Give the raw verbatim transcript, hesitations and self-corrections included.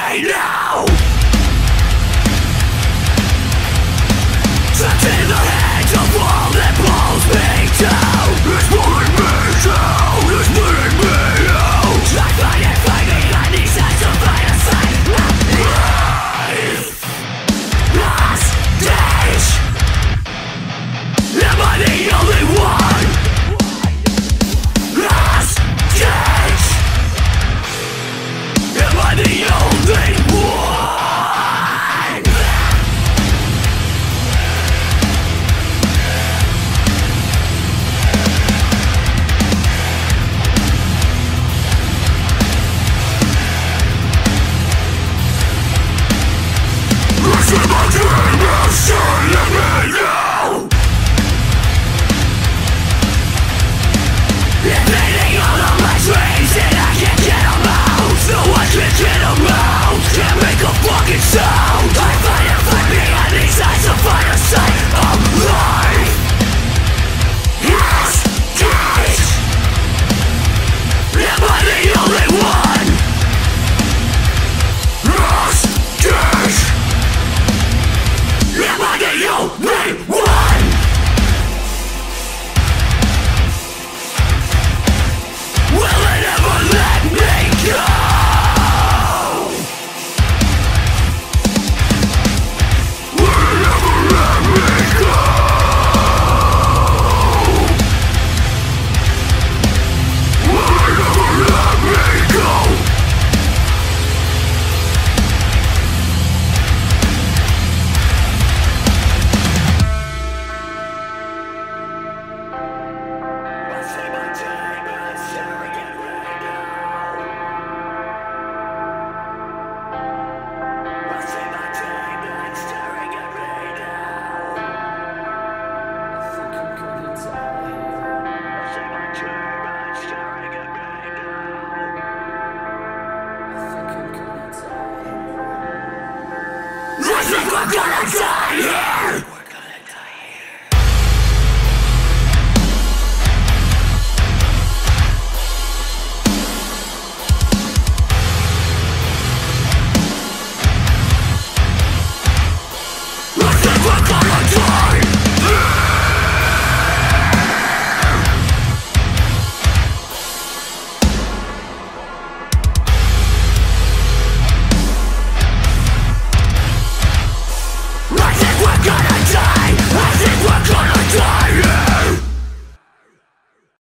me now. Trapped in the hands of all that pulls me down. It's pulling me down, it's pulling me out. I find it, find me on these sides of my side. Life, hostage. Am I the only one? Hostage. Am I the only one? Listen, my dream is killing me now. Invading all of my dreams and I can't get them out. No one can get them out. Can't make a fucking sound. I fight and fight behind these eyes to find a sight of life. Hostage. Am I the only one? Hostage. Am I the only one? Will it ever let me go? Will it ever let me go? Will it ever let me go? I say my time and staring at me now. I say my time and staring at me now. I think I'm gonna die. I say my time and staring at me now. I think I'm gonna die. I think we're gonna die here. We're gonna die here. I think we're gonna die. I think we're gonna die. I think we're gonna die.